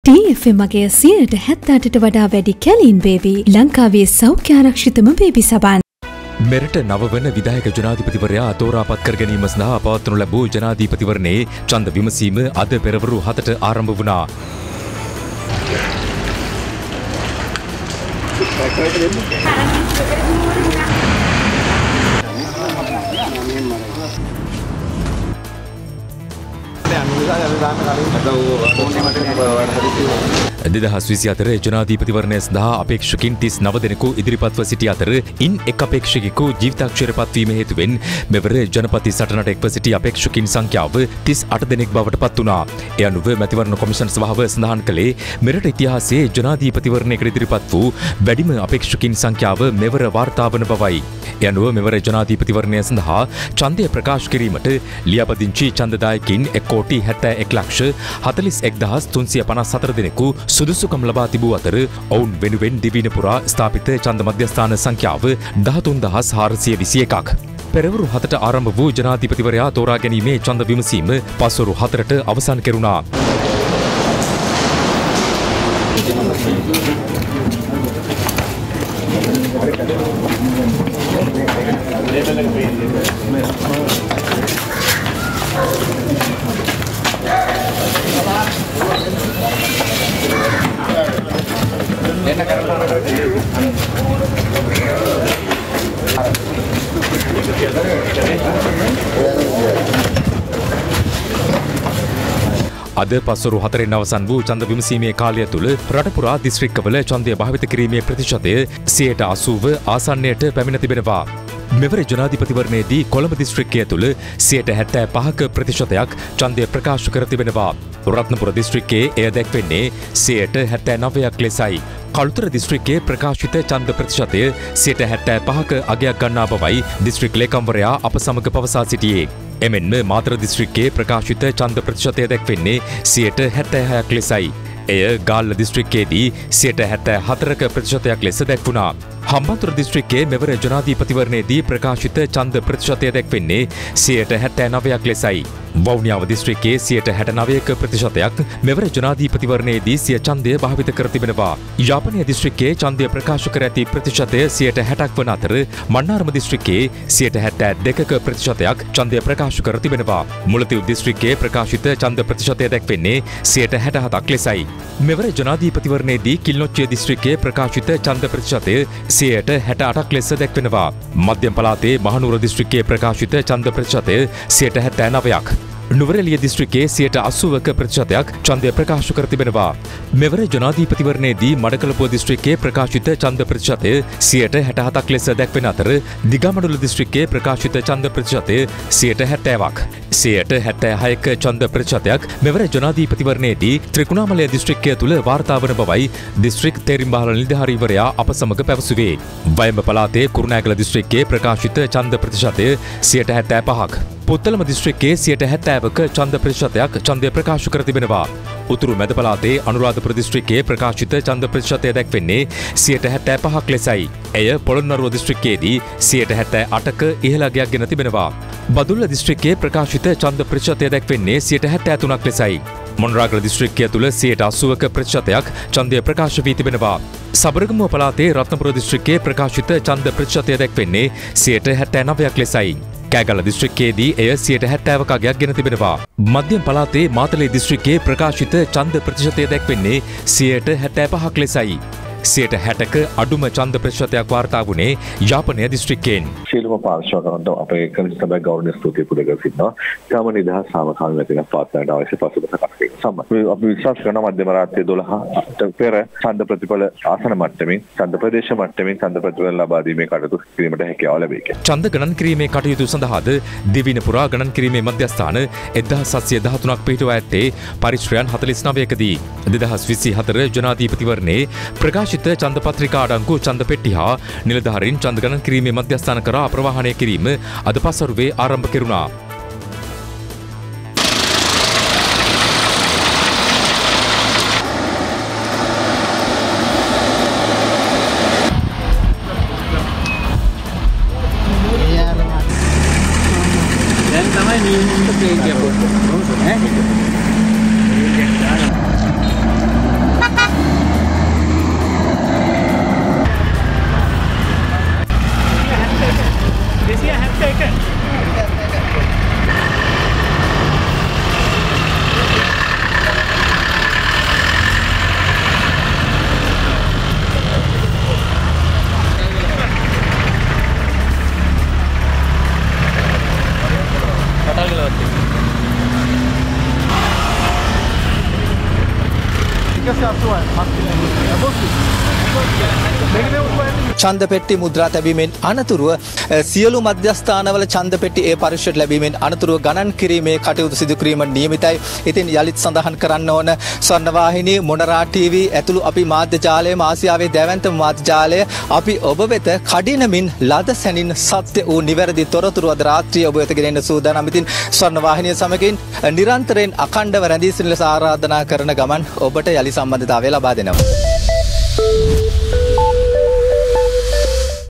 TFM මගේ 170ට වඩා වැඩි කැලීන් බේබි ලංකාවේ සෞඛ්‍ය ආරක්ෂිතම බේබි සබන්. මෙරට නවවන විධායක ජනාධිපතිවරයා තෝරාපත් කර ගැනීම සඳහා පවත්වනු ලැබූ ජනාධිපතිවරණයේ ඡන්ද විමසීම අද පෙරවරු 7ට ආරම්භ වුණා. දෙදහස් 24 ජනාධිපතිවරණය සඳහා අපේක්ෂකින් 39 දෙනෙකු ඉදිරිපත්ව සිටි අතර ඉන් එක් අපේක්ෂකයෙකු ජීවිතාක්ෂර පත්වීම හේතුවෙන් මෙවර ජනපති සටනට එක්ව සිටි අපේක්ෂකින් සංඛ්‍යාව 38 දෙනෙක් බවට පත් වුණා. ඒ අනුව මැතිවරණ කොමිෂන් සභාව සඳහන් කළේ මෙරට ඉතිහාසයේ ජනාධිපතිවරණයකට ඉදිරිපත් වූ වැඩිම අපේක්ෂකින් සංඛ්‍යාව මෙවර වාර්තා වන බවයි. ඒ අනුව මෙවර ජනාධිපතිවරණය සඳහා ඡන්දය ප්‍රකාශ කිරීමට ලියාපදිංචි ඡන්දදායකින් 1,41,41,354 දෙනෙකු සුදුසුකම් ලබා තිබූ අතර ඔවුන් වෙනුවෙන් දිවයින පුරා ස්ථාපිත ඡන්ද මධ්‍යස්ථාන සංඛ්‍යාව 13,421ක්. පෙරවරු 7ට ආරම්භ වූ ජනාධිපතිවරයා තෝරා ගැනීමේ ඡන්ද විමසීම පස්වරු 4ට අවසන් කෙරුණා. අද පස්වරු 4න් අවසන් වූ ඡන්ද විමසීමේ කාලය තුළ රට පුරා දිස්ත්‍රික්කවල ඡන්දය භාවිත කිරීමේ ප්‍රතිශතය 80% ආසන්නයට පැමිණ තිබෙනවා. මෙවර ජනාධිපතිවරණයේදී කොළඹ දිස්ත්‍රික්කය තුළ 75% ප්‍රතිශතයක් ඡන්දය ප්‍රකාශ කර තිබෙනවා. රත්නපුර දිස්ත්‍රික්කයේ එය දැක්වෙන්නේ 79% ලෙසයි. කළුතර දිස්ත්‍රික්කයේ ප්‍රකාශිත ඡන්ද ප්‍රතිශතය 75%ක අගයක් ගන්නා බවයි දිස්ත්‍රික් ලේකම්වරයා අප සමග පවසා සිටියේ. එමෙන්ම මාතර දිස්ත්‍රික්කයේ ප්‍රකාශිත ඡන්ද ප්‍රතිශතය දැක්වෙන්නේ 76% ලෙසයි. එය ගාල්ල දිස්ත්‍රික්කයේදී 74% ප්‍රතිශතයක් ලෙස දැක්වුණා. හම්බන්තොට දිස්ත්‍රික්කයේ මෙවර ජනාධිපතිවරණයේදී ප්‍රකාශිත ඡන්ද ප්‍රතිශතය දැක්වෙන්නේ 79% ලෙසයි. වවුනියාව දිස්ත්‍රික්කයේ 69% ප්‍රතිශතයක් මෙවර ජනාධිපතිවරණයේදී සිය ඡන්දය භාවිත කර තිබෙනවා. යාපනය දිස්ත්‍රික්කයේ ඡන්දය ප්‍රකාශ කර ඇති ප්‍රතිශතය 60%ක් වන අතර මන්නාරම දිස්ත්‍රික්කයේ 72% ප්‍රතිශතයක් ඡන්දය ප්‍රකාශ කර තිබෙනවා. මුලතිව් දිස්ත්‍රික්කයේ ප්‍රකාශිත ඡන්ද ප්‍රතිශතය දැක්වෙන්නේ 67ක් ලෙසයි. මෙවර ජනාධිපතිවරණයේදී කිල්නොච්චිය දිස්ත්‍රික්කයේ ප්‍රකාශිත ඡන්ද ප්‍රතිශතය 68ක් ලෙස දැක්වෙනවා. මධ්‍යම පළාතේ මහනුවර දිස්ත්‍රික්කයේ ප්‍රකාශිත ඡන්ද ප්‍රතිශතය 79ක්. නුවරඑළිය දිස්ත්‍රික්කයේ 80%ක ප්‍රතිශතයක් ඡන්දය ප්‍රකාශ කර තිබෙනවා. මෙවර ජනාධිපතිවරණයේදී මඩකලපුව දිස්ත්‍රික්කයේ ප්‍රකාශිත ඡන්ද ප්‍රතිශතය 67ක් ලෙස දැක්වෙන අතර දිගමඩුල්ල දිස්ත්‍රික්කයේ ප්‍රකාශිත ඡන්ද ප්‍රතිශතය 70%ක්. 76ක ඡන්ද ප්‍රතිශතයක් මෙවර ජනාධිපතිවරණයේදී ත්‍රිකුණාමලය දිස්ත්‍රික්කය තුළ වාර්තා වන බවයි දිස්ත්‍රික් තේරිම්බහල නිලධාරීවරයා අප සමග පැවසුවේ. වයඹ පළාතේ කුරුණෑගල දිස්ත්‍රික්කයේ ප්‍රකාශිත ඡන්ද ප්‍රතිශතය 75ක්. පුත්තලම දිස්ත්‍රික්කයේ 70%ක ඡන්ද ප්‍රතිශතයක් ඡන්දය ප්‍රකාශ කර තිබෙනවා. උතුරු මැද පළාතේ අනුරාධපුර දිස්ත්‍රික්කයේ ප්‍රකාශිත ඡන්ද ප්‍රතිශතය දැක්වෙන්නේ 75%ක් ලෙසයි. එය පොළොන්නරුව දිස්ත්‍රික්කයේදී 78%ක ඉහළ අගයක් ගෙන තිබෙනවා. බදුල්ල දිස්ත්‍රික්කයේ ප්‍රකාශිත ඡන්ද ප්‍රතිශතය දැක්වෙන්නේ 73ක් ලෙසයි. මොනරාගල දිස්ත්‍රික්කය තුළ 80%ක ප්‍රතිශතයක් ඡන්දය ප්‍රකාශ වී තිබෙනවා. සබරගමුව පළාතේ රත්නපුර දිස්ත්‍රික්කයේ ප්‍රකාශිත ඡන්ද ප්‍රතිශතය දැක්වෙන්නේ 79ක් ලෙසයි. කෑගල්ල දිස්ත්‍රික්කයේදී එය 70%ක අගයක් ගෙන තිබෙනවා. මධ්‍යම පළාතේ මාතලේ දිස්ත්‍රික්කයේ ප්‍රකාශිත ඡන්ද ප්‍රතිශතය දැක්වෙන්නේ 75ක් ලෙසයි. 60ක අඩුම ඡන්ද ප්‍රතිශතයක් වාර්තා වුණේ යාපනය දිස්ත්‍රික්කයෙන්. ශීලම පාර්ශ්වකරන්ට අපේ කනිෂ්ඨ සභාවේ ගෞරවනීය ස්තුතිය පුද කර සිටිනවා. තාම නිදහස් සාමකාමී මැතිවරණ පවත්වන්නට අවශ්‍ය පසුබිම සකස් කිරීම සම්බන්ධව අපි විශ්වාස කරනවා මධ්‍යම රාත්‍රියේ 12ට පෙර ඡන්ද ප්‍රතිඵල ආසන මට්ටමින් ඡන්ද ප්‍රදේශ මට්ටමින් ඡන්ද ප්‍රතිඵල ලබා දීමේ කටයුතු කිරීමට හැකියාව ලැබේ. ඡන්ද ගණන් කිරීමේ කටයුතු සඳහාද දිවයින පුරා ගණන් කිරීමේ මධ්‍යස්ථාන 1713ක් පිහිටුවා ඇත්තේ පරිශ්‍රයන් 49කදී. 2024 ජනාධිපතිවරණයේ ප්‍රකාශිත ඡන්ද පත්‍රිකා අඩංගු ඡන්ද පෙට්ටි හා නිලධාරීන් ඡන්ද ගණන් කිරීමේ මධ්‍යස්ථාන කරා ප්‍රවාහනය කිරීම අද පසරුවේ ආරම්භ කෙරුණා. දැන් තමයි නියුන්ට ප්ලේ කියපොත්. ඡන්ද පෙට්ටි මුද්‍රා තැබීමෙන් අනතුරුව සියලු මධ්‍යස්ථානවල ඡන්ද පෙට්ටි ඒ පරිශ්‍රයට ලැබීමෙන් අනතුරුව ගණන් කිරීමේ කටයුතු සිදු කිරීම නියමිතයි. ඉතින් යලිත් සඳහන් කරන්න ඕන ස්වර්ණවාහිනී මොනරා ටීවී ඇතුළු අපි මාධ්‍ය ජාලය ආසියාවේ දැවැන්තම මාධ්‍ය ජාලය අපි ඔබ වෙත කඩිනමින් ලද සැනින් සත්‍ය වූ නිවැරදි තොරතුරු අද රාත්‍රියේ ඔබ වෙත ගෙනෙන්න සූදානම්. ඉතින් ස්වර්ණවාහිනිය සමගින් නිරන්තරයෙන් අඛණ්ඩව රැඳී සිටින ලෙස ආරාධනා කරන ගමන් ඔබට යලි සම්බන්ධතාවය ලබා දෙනවා.